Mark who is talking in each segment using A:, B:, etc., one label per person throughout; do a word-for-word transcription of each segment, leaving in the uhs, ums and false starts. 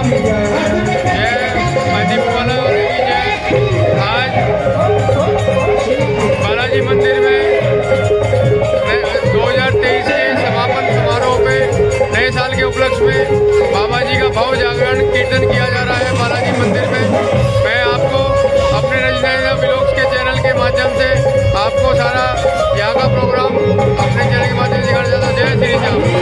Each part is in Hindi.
A: आज बालाजी मंदिर में दो हज़ार तेईस के समापन समारोह पे नए साल के उपलक्ष्य में बाबा जी का भाव जागरण कीर्तन किया जा रहा है बालाजी मंदिर में। मैं आपको अपने रजनीना व्लॉग्स के चैनल के माध्यम से आपको सारा यहाँ का प्रोग्राम अपने चैनल के माध्यम से दिखाना चाहता हूँ। जय श्री राम।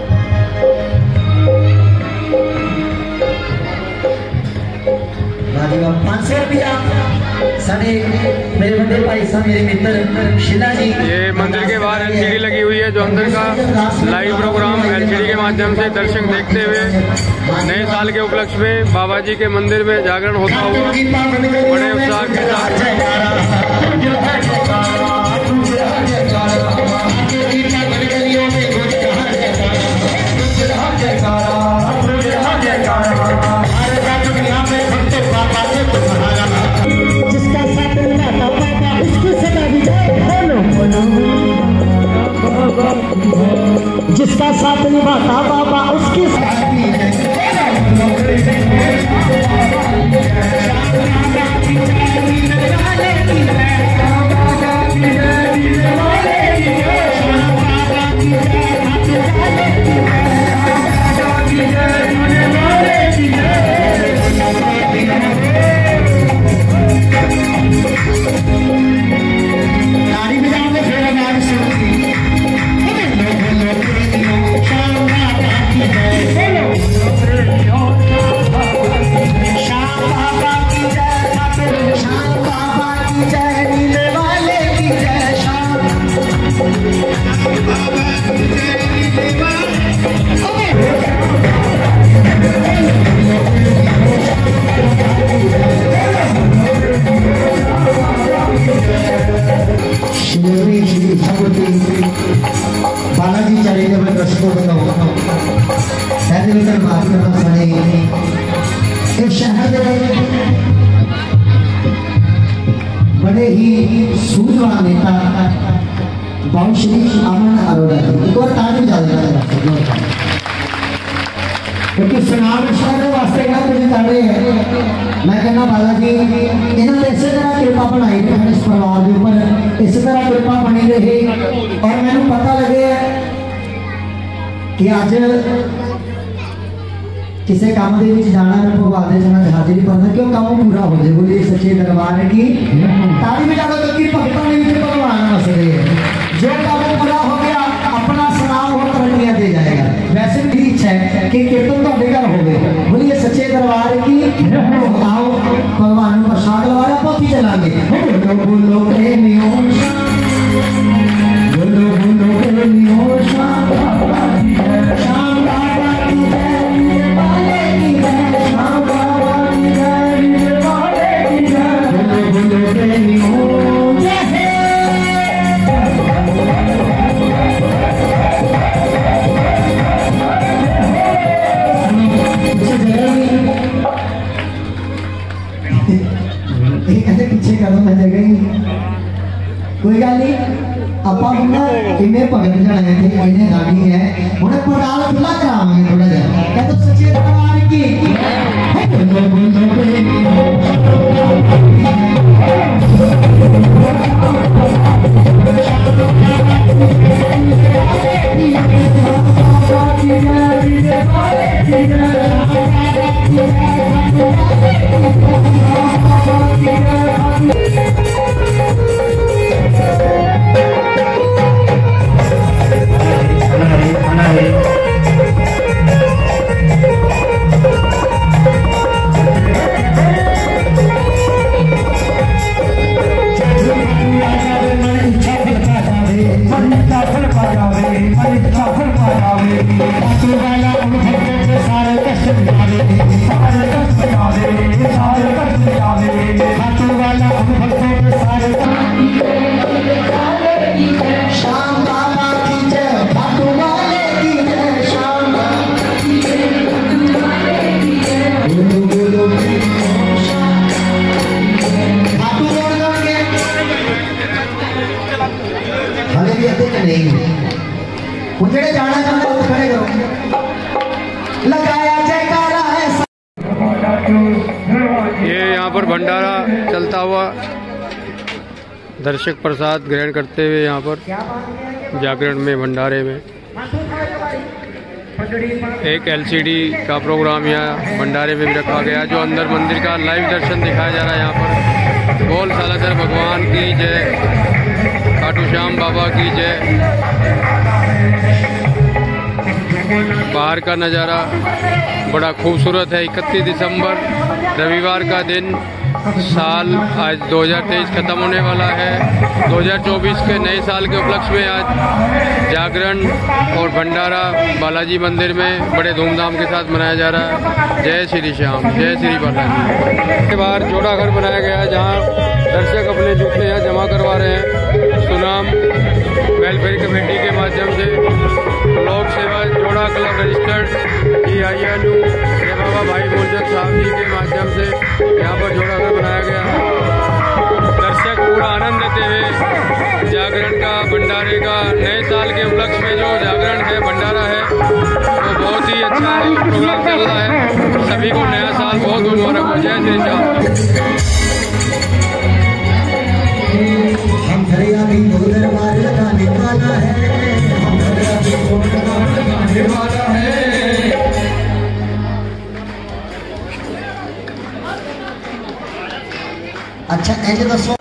B: पाँच सौ रुपया साढ़े मेरे बड़े भाई साहब मेरे मित्र शिला जी।
A: ये मंदिर के बाहर एलसीडी लगी हुई है जो अंदर का लाइव प्रोग्राम एलसीडी के माध्यम से दर्शक देखते हुए नए साल के उपलक्ष्य में बाबा जी के मंदिर में जागरण होता हुआ बड़े उत्साह के साथ।
B: जिसका साथ निभाता बाबा उसकी बालाजी चैरिटेबल ट्रस्ट को बताओ बात करना सारे एक शहर बड़े ही सूझवान नेता बाबू श्री अमन अरोड़ा एक और तारीफ ज्यादा क्योंकि सुनाम शहर वास्ते का मुझे तारे मैं कहना बालाजी इन्होंने इस तरह कृपा बनाई रहे इस परिवार के ऊपर इस तरह कृपा बनी रहे और मैंने पता लगे कि आज किसी काम के जाना भगवान के चरणों में हाजिरी भरना क्यों काम पूरा हो जाए। बोलिए सच्चे दरबार की ताली में जाकर क्योंकि भक्तों ने भी भगवान मसले जो काम पूरा हो गया अपना सलाम हो तरक्कियां दे जाएगा। वैसे भी इच्छा है कि कीर्तन तो घर हो गए। बोलिए सच्चे दरबार की आओ भगवान प्रसाद लगा पोथी चलाएंगे बोलो बोलो प्रेमियों बोलो बोलो प्रेमियों शाम बाबा की जय वाले की जय शाम बाबा की जय वाले की जय बोलो बोलो प्रेमियों पीछे कदम है जगह कोई गल नहीं आप इन्हें भगत जाने थे इन्हें गाड़ी है उन्हें पंडाल खुला करावांगे थोड़ा जा क्या तो सच्चे दरबार की
A: ये यहाँ पर भंडारा चलता हुआ दर्शक प्रसाद ग्रहण करते हुए यहाँ पर जागरण में भंडारे में एक एलसीडी का प्रोग्राम यहाँ भंडारे में भी रखा गया, जो अंदर मंदिर का लाइव दर्शन दिखाया जा रहा है। यहाँ पर बोल सालासर भगवान की जय, खाटू श्याम बाबा की जय। बाहर का नज़ारा बड़ा खूबसूरत है। इकतीस दिसंबर रविवार का दिन, साल आज दो हज़ार तेईस ख़त्म होने वाला है। दो हज़ार चौबीस के नए साल के उपलक्ष्य में आज जागरण और भंडारा बालाजी मंदिर में बड़े धूमधाम के साथ मनाया जा रहा है। जय श्री श्याम, जय श्री बालाजी। के बाहर जोड़ा घर बनाया गया है, जहाँ दर्शक अपने जूते यहाँ जमा करवा रहे हैं। सुनाम वेलफेयर कमेटी के माध्यम से लोक सेवा जोड़ा क्लब रजिस्टर्ड ई आई एन यू जय बाबा भाई मोहन साहब जी के माध्यम से यहाँ पर जोड़ा घर बनाया गया है। दर्शक पूरा आनंद लेते हुए जागरण का, भंडारे का, नए साल के उपलक्ष्य में जो जागरण है, भंडारा है, वो तो बहुत ही अच्छा प्रोग्राम चल रहा है। सभी को नया साल बहुत बहुत मुबारक हो। जय श्री श्याम।
B: हम घरिया भी दरबार लगाने वाला है, हम घरिया भी दरबार लगाने वाला है। अच्छा ऐसे दसो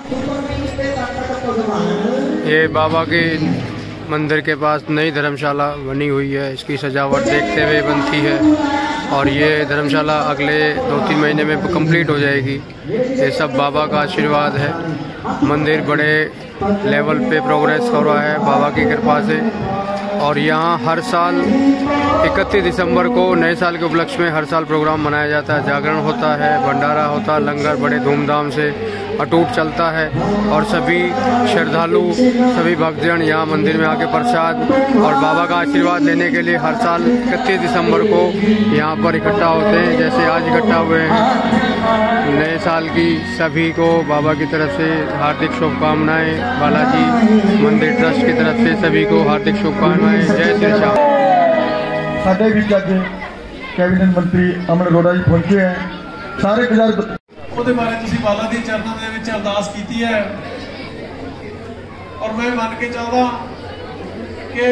A: ये बाबा के मंदिर के पास नई धर्मशाला बनी हुई है, इसकी सजावट देखते हुए बनती है और ये धर्मशाला अगले दो तीन महीने में कंप्लीट हो जाएगी। ये सब बाबा का आशीर्वाद है। मंदिर बड़े लेवल पे प्रोग्रेस हो रहा है बाबा की कृपा से। और यहाँ हर साल इकतीस दिसंबर को नए साल के उपलक्ष्य में हर साल प्रोग्राम मनाया जाता है। जागरण होता है, भंडारा होता है, लंगर बड़े धूमधाम से अटूट चलता है और सभी श्रद्धालु, सभी भक्तजन यहाँ मंदिर में आके प्रसाद और बाबा का आशीर्वाद लेने के लिए हर साल इकतीस दिसंबर को यहाँ पर इकट्ठा होते हैं। जैसे आज इकट्ठा हुए हैं। नए साल की सभी को बाबा की तरफ से हार्दिक शुभकामनाएं, बालाजी मंदिर ट्रस्ट की तरफ से सभी को हार्दिक शुभकामनाएं। जय श्री श्याम।
C: साडे विच अज कैबिनेट मंत्री अमन अरोड़ा जी पहुंचे हैं। सारे गुजार ਉਹਦੇ ਬਾਰੇ ਤੁਸੀਂ ਬਾਲਾ ਦੇ ਚਰਨਾਂ ਦੇ ਵਿੱਚ ਅਰਦਾਸ ਕੀਤੀ ਹੈ ਔਰ ਮੈਂ ਮੰਨ ਕੇ ਚਾਹਦਾ ਕਿ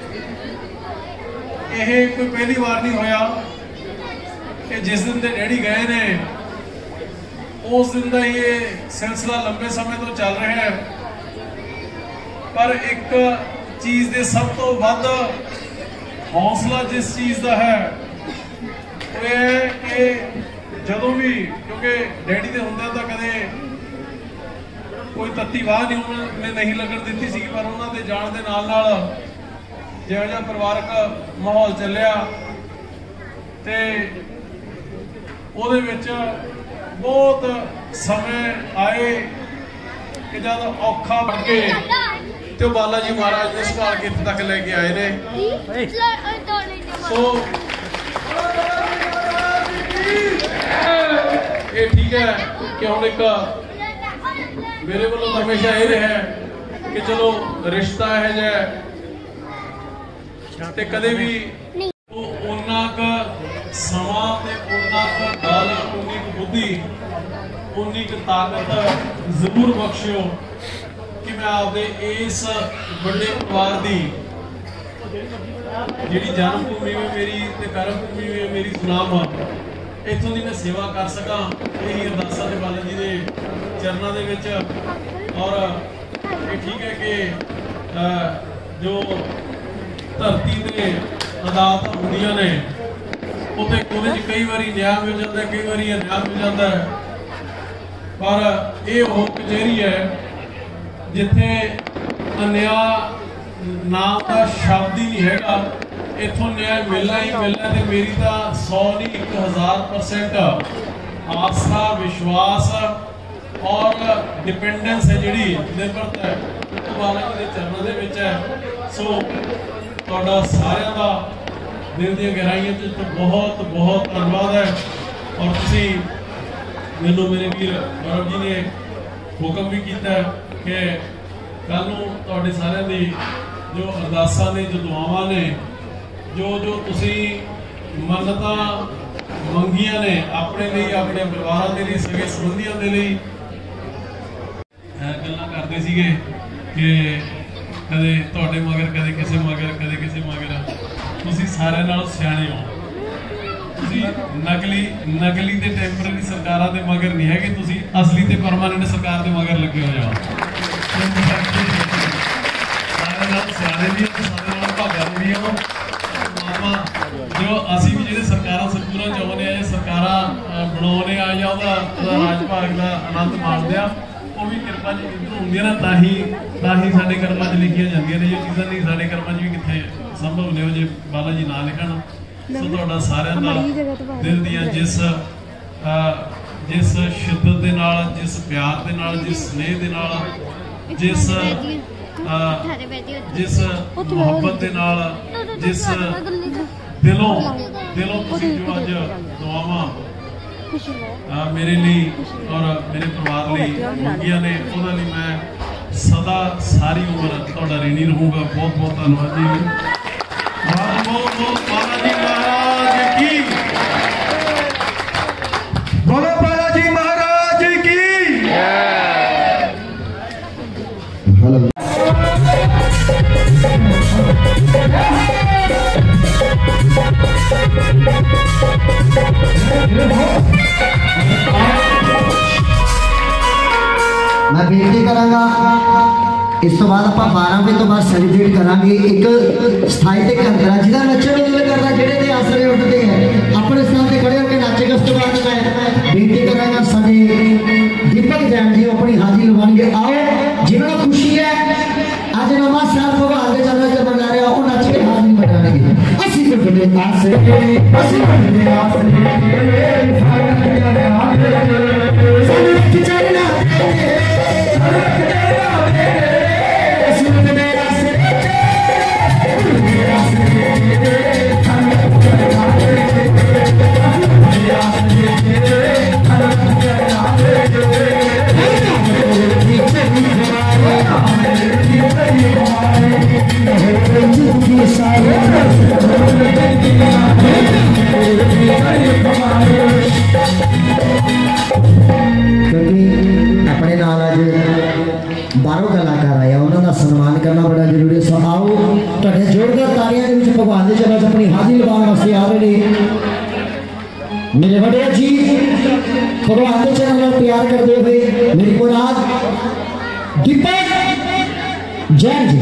C: ਇਹ ਕੋਈ ਪਹਿਲੀ ਵਾਰ ਨਹੀਂ ਹੋਇਆ ਕਿ ਜਿਸ ਦਿਨ ਦੇ ਡੈਡੀ ਗਏ ਨੇ ਉਸ ਦਿਨ ਦਾ ਇਹ ਸਿਲਸਿਲਾ ਲੰਬੇ ਸਮੇਂ ਤੋਂ ਚੱਲ ਰਿਹਾ ਹੈ। ਪਰ ਇੱਕ ਚੀਜ਼ ਦੇ ਸਭ ਤੋਂ ਵੱਧ ਹੌਸਲਾ ਜਿਸ ਚੀਜ਼ ਦਾ ਹੈ ਉਹ ਇਹ ਕਿ ਜਦੋਂ ਵੀ, ਕਿਉਂਕਿ ਡੈਡੀ ਦੇ ਹੁੰਦਿਆਂ ਤਾਂ ਕਦੇ ਕੋਈ ਤੱਤੀ ਵਾਹ ਨਹੀਂ ਉਹਨੇ ਨਹੀਂ ਲੱਗਣ ਦਿੱਤੀ ਸੀ, ਪਰ ਉਹਨਾਂ ਦੇ ਜਾਣ ਦੇ ਨਾਲ ਨਾਲ ਜਿਹੋ ਜਿਹਾ ਪਰਿਵਾਰਕ ਮਾਹੌਲ ਚੱਲਿਆ ਤੇ ਉਹਦੇ ਵਿੱਚ ਬਹੁਤ ਸਮੇਂ ਆਏ ਕਿ ਜਦ ਔਖਾ ਬਣ ਕੇ ਤੇ ਉਹ ਬਾਲਾ ਜੀ ਮਹਾਰਾਜ ਨੇ ਸੰਭਾਲ ਕੇ ਇੱਥੇ ਤੱਕ ਲੈ ਕੇ ਆਏ ਨੇ। ਸੋ ਇਹ ਠੀਕ ਹੈ ਕਿ ਹੁਣ ਇੱਕ ਮੇਰੇ ਵੱਲੋਂ ਤਾਂ ਹਮੇਸ਼ਾ ਇਹ ਰਿਹਾ ਕਿ ਚਲੋ ਰਿਸ਼ਤਾ ਹੈ ਜਿਹਾ ਤੇ ਕਦੇ ਵੀ ਉਹਨਾਂ ਕੁ ਸਮਾਂ ਤੇ ਉਹਨਾਂ ਕੁ ਗੱਲ, ਉਨੀ ਕੁ ਬੁੱਧੀ, ਉਨੀ ਕੁ ਤਾਕਤ ਜ਼ਰੂਰ ਬਖਸ਼ਿਓ ਕਿ ਮੈਂ ਆਪਦੇ ਇਸ ਵੱਡੇ ਪਰਿਵਾਰ ਦੀ ਜਿਹੜੀ ਜਨਮ ਭੂਮੀ ਹੈ ਮੇਰੀ ਤੇ ਕਰਮ ਭੂਮੀ ਹੈ ਮੇਰੀ ਸੁਨਾਮ ਇੱਥੋਂ ਦੀ ਮੈਂ ਸੇਵਾ ਕਰ ਸਕਾਂ। ਇਹੀ ਅਰਦਾਸਾਂ ਦੇ ਬਾਲਾ ਜੀ ਦੇ ਚਰਨਾਂ ਦੇ ਵਿੱਚ। ਔਰ ਇਹ ਠੀਕ ਹੈ ਕਿ ਜੋ ਧਰਤੀ ਤੇ ਅਦਾਲਤਾਂ ਹੁੰਦੀਆਂ ਨੇ ਉੱਥੇ ਉਹਦੇ 'ਚ ਕਈ ਵਾਰੀ ਨਿਆਂ ਮਿਲ ਜਾਂਦਾ, ਕਈ ਵਾਰੀ ਅਨਿਆਂ ਮਿਲ ਜਾਂਦਾ ਹੈ, ਪਰ ਇਹ ਉਹ ਕਚਹਿਰੀ ਹੈ ਜਿੱਥੇ ਅਨਿਆਂ ਨਾਮ ਦਾ ਸ਼ਬਦ ਹੀ ਨਹੀਂ ਹੈਗਾ। ਇੱਥੋਂ ਨਿਆਂ ਮਿਲਣਾ ਹੀ ਮਿਲਣਾ ਤੇ ਮੇਰੀ ਤਾਂ ਸੌ ਨਹੀਂ ਇੱਕ ਹਜ਼ਾਰ ਪਰਸੈਂਟ ਆਸਥਾ, ਵਿਸ਼ਵਾਸ ਔਰ ਡਿਪੈਂਡੈਂਸ ਹੈ ਜਿਹੜੀ ਨਿਰਭਰਤਾ ਹੈ ਉਹ ਬਾਲਾ ਜੀ ਦੇ ਚਰਨਾਂ ਦੇ ਵਿੱਚ ਹੈ। ਸੋ ਤੁਹਾਡਾ ਸਾਰਿਆਂ ਦਾ ਦਿਲ ਦੀਆਂ ਗਹਿਰਾਈਆਂ 'ਚ ਬਹੁਤ ਬਹੁਤ ਧੰਨਵਾਦ ਹੈ। ਔਰ ਤੁਸੀਂ ਮੈਨੂੰ ਮੇਰੇ ਵੀਰ ਗੌਰਵ ਜੀ ਨੇ ਹੁਕਮ ਵੀ ਕੀਤਾ ਕਿ ਕੱਲ੍ਹ ਨੂੰ ਤੁਹਾਡੇ ਸਾਰਿਆਂ ਦੀ ਜੋ ਅਰਦਾਸਾਂ ਨੇ, ਜੋ ਦੁਆਵਾਂ ਨੇ, ਜੋ ਜੋ ਤੁਸੀਂ ਮੰਨਤਾਂ मंगियां ने अपने लिए, अपने परिवारों के लिए, सगे संबंधियों के लिए गल्लां करते सीगे कि कदे तुहाडे मगर, कदे किसी मगर, कदे किसी मगर। तुसीं सारे नालों सियाणे हो। तुसीं नकली नकली ते टैंपररी सरकारां दे मगर नहीं है कि तुसीं असली ते परमानेंट सरकार दे मगर लगे हो जाओ। सारे नालों सियाणे भी हो, सारे नालों भागां भी हो। मामा जो असीं भी जिहड़े सरकारां सरकूरां चाहुंदे आ, सरकारां बनाउंदे आ जां उहदा राज भाग दा आनंद माणदे आ, वो भी किरपा जी इधरों होंदी ना, ताही ताही साडे कर्मां च लिखियां जांदियां ने। जो चीज़ां नहीं साडे कर्मां च भी कित्थे संभव ने, जे बाला जी ना लिखण। सो तुहाडा सारिआं दा दिल दियां जिस जिस शिद्दत दे नाल, जिस प्यार दे नाल, जिस स्नेह दे नाल, जिस जिस मुहब्बत दे नाल, जिस दिलों दिलों तुसीं जो अज दुआवां मेरे लिए और मेरे परिवार लिए मंगियां ने, उहदे लई मैं सदा सारी उम्र तुहाडा ऋणी रहूँगा। बहुत बहुत धन्नवाद जी। बहुत बहुत बालाजी महाराज की,
D: बोलो बालाजी महाराज की।
B: मैं बेनती करांगा इस तो बाद आप बारह बजे तो बाद सैलीब्रेट करांगे एक स्थाई ते घंटा जिहदा नच्चण दिल करदा, जेहड़े ते आसरे उठते हैं अपने स्थान से खड़े होकर नाचेगा। उस तो बाद मैं बेनती करांगा साडे दीपक जैन जी अपनी हाजिरी लवाएंगे। आओ जिन्होंने खुशी है आज नवा साल भगवान के चरणों च मना रहे हो, नच के हाजिरी मनाएंगे। असी बदले आसे असी बदले आसे चलना अपने नाल अज बारह कलाकार आया, उन्होंने सम्मान करना बड़ा जरूरी है। सो आओ तुहाडे जोरदार तालियां दे विच भगवान दे चरणों च अपनी हाजिरी लवाउण वास्ते आ रहे ने मेरे बड़े जी। भगवान के चरणों नाल प्यार करते हुए मेरी मुराद दीपक जैन जी।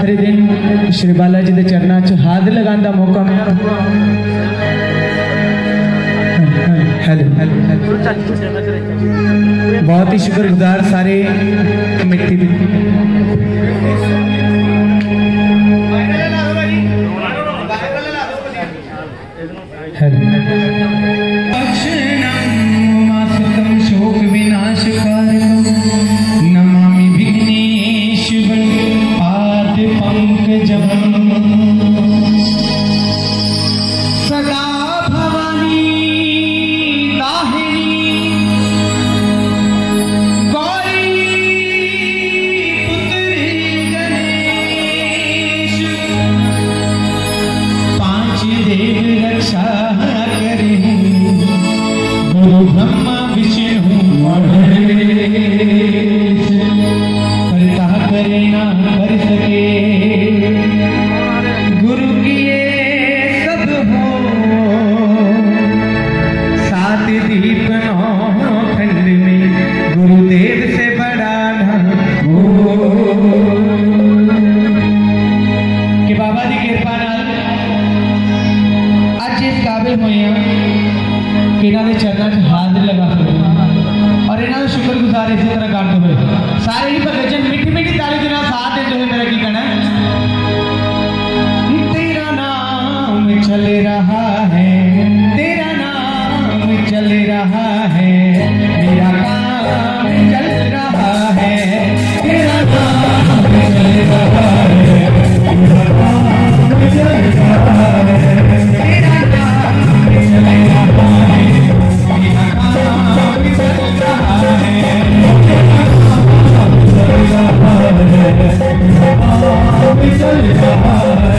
E: आखिरी दिन श्री बालाजी के चरणों च हाथ लगाने का मौका मिला। हेलो बहुत ही शुक्रगुजार सारे कमेटी शोक विनाश नमामि विघ्नेश पाद पंकजं सदा भवानी दाहिनी गौरी पुत्री गणेश पांच देव रक्षा करें गुरु ब्रह्मा विष्णु महेश करता करे ना कर सके गुरु किए सब हो सात दीप नौ खंड में गुरुदेव से बड़ा ना हो कि बाबा जी कृपा नाल अज इस काबिल होए कि इन्होंने चरणों च हाथ लगा और इन्होंने शुक्रगुजार इसी तरह करते हुए सारे ही भगत मीठी मीठी ताली के साथ देते हुए मेरा की कहना है तेरा नाम चल रहा है तेरा नाम चल रहा है मेरा काम चल रहा है तेरा नाम चल रहा है मेरा काम चल रहा है तेरा नाम चल रहा है मेरा काम चल रहा है चल रहा है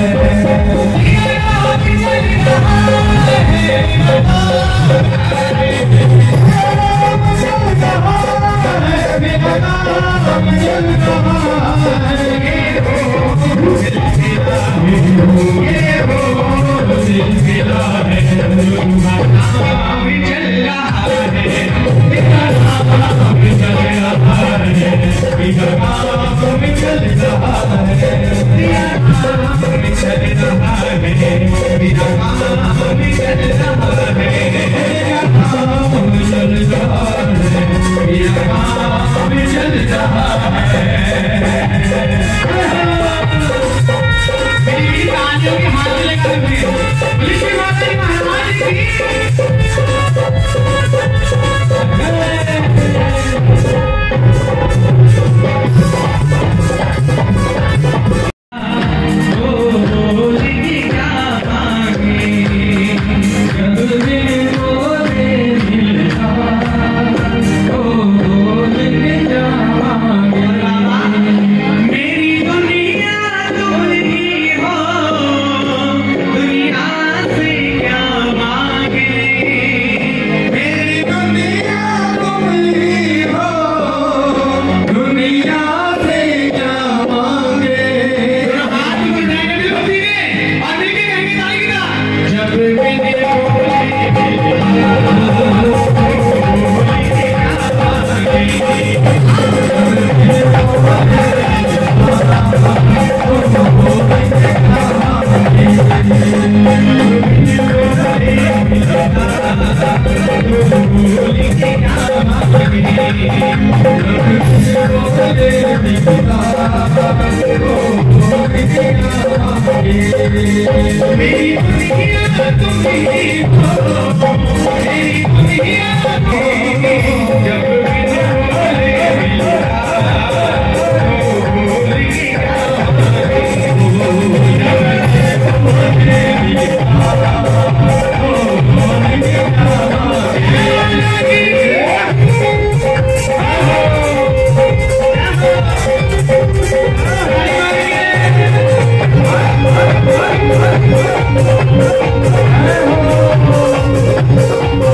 F: Oh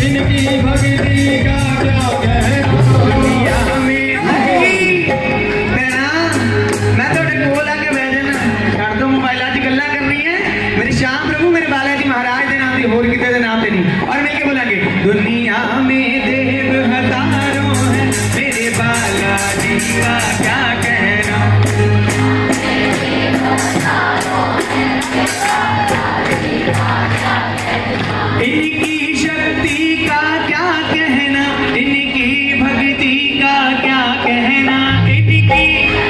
E: इनकी भक्ति का क्या कहना। दुनिया में मैं तो कोल आके बैठ जाना कर दो मोबाइल च गल्ला करनी है मेरी श्याम प्रभु मेरे बालाजी महाराज के नाम से होर किसी के नाम से नहीं। और मैं क्या बोलेंगे दुनिया में देव हजारों है मेरे बालाजी का क्या कहना। इनकी शक्ति का क्या कहना इनकी भक्ति का क्या कहना। इनकी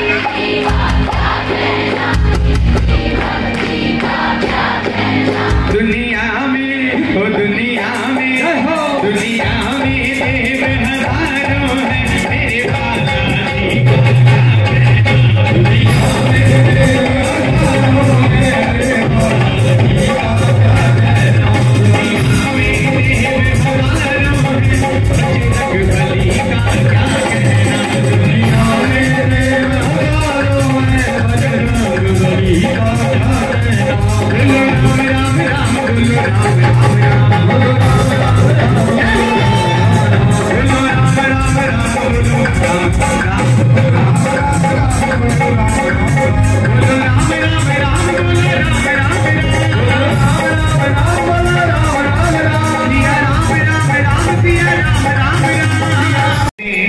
E: दुनिया में ओ दुनिया में हो दुनिया में देव हजारों है मेरे बालाजी का क्या कहना। दुनिया में देव हजारों है मेरे बालाजी का क्या कहना। दुनिया में देव हजारों है बजरंग बली का क्या कहना। दुनिया में देव हजारों है बजरंग बली का क्या कहना। राम राम बोलो राम राम राम बोलो राम राम राम बोलो राम राम राम बोलो राम राम बोलो राम राम राम बोलो राम राम राम बोलो राम राम राम सिया राम राम राम सिया राम राम राम।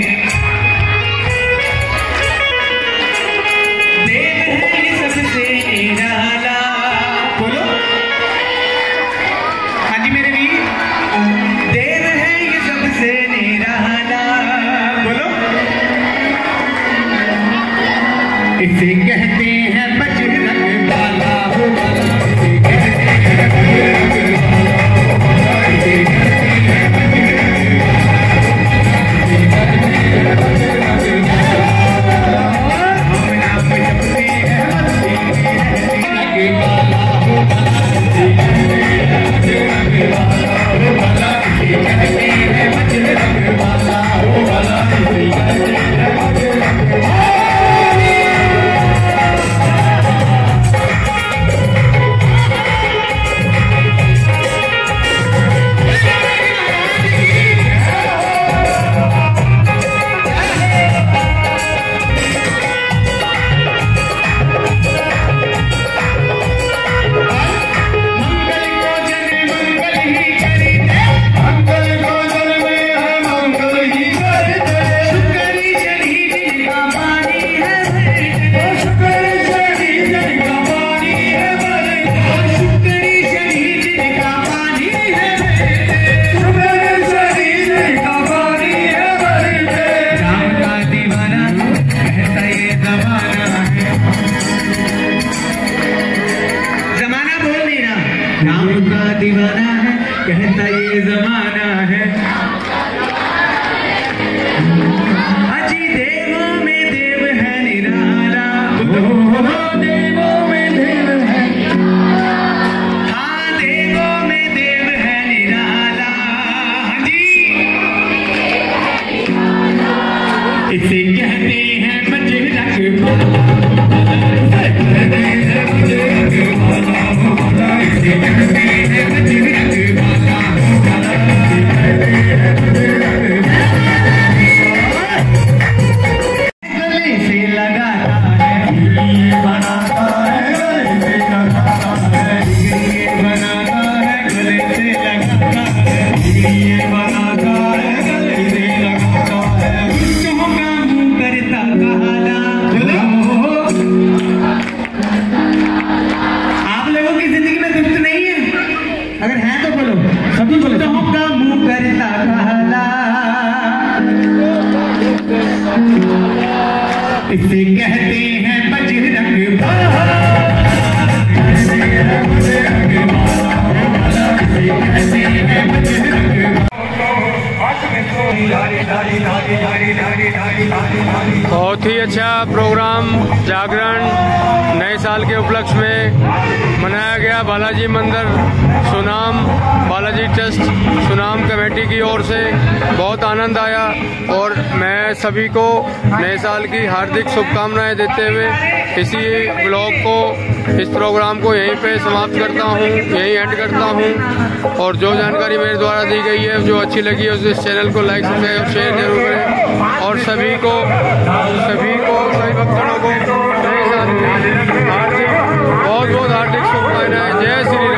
E: देव है सबसे निराला बोलो हाँ जी मेरे भी देव है ये सबसे निराला बोलो। इसे कहते हैं बजरंग बाला हो बाला इसे कहते हैं बजरंग बाला इसे कहते हैं बजरंग बाला हम नाम जपते हैं बजरंग बाला हो बाला इसे कहते हैं बजरंग बाला हो बाला इसे कहते हैं बजरंग बाला हो बाला इसे कहते हैं बजरंग बाला। राम का दीवाना है कहता ये जमाना है। अजी देवों में देव है निराला देवों में देव है हाँ देवों में देव है निराला। जी इसे कहते हैं बजरंग बाला इसे कहते हैं बजरंग बाला गले से लगाता है ये बनाता है गले से लगाता है ये बनाता है गले से लगाता है ये बनाता है गले से लगाता है गुस्सों का मुंह करता काला। आप लोगों की जिंदगी में दुख नहीं है अगर है तो बोलो सभी बोलो का मुंह करता काला। इसे कहते हैं बजरंग बाला इसे कहते हैं बजरंग बाला।
A: बहुत ही अच्छा प्रोग्राम जागरण नए साल के उपलक्ष्य में मनाया गया बालाजी मंदिर सुनाम बाला बालाजी ट्रस्ट सुनाम कमेटी की ओर से बहुत आनंद आया और मैं सभी को नए साल की हार्दिक शुभकामनाएं देते हुए इसी ब्लॉग को, इस प्रोग्राम को यहीं पे समाप्त करता हूं, यहीं एंड करता हूं। और जो जानकारी मेरे द्वारा दी गई है, जो अच्छी लगी है, उस इस चैनल को लाइक सब्सक्राइब शेयर जरूर करें। और सभी को सभी को सभी भक्तों को नए साल की हार्दिक बहुत बहुत हार्दिक शुभकामनाएं। जय श्री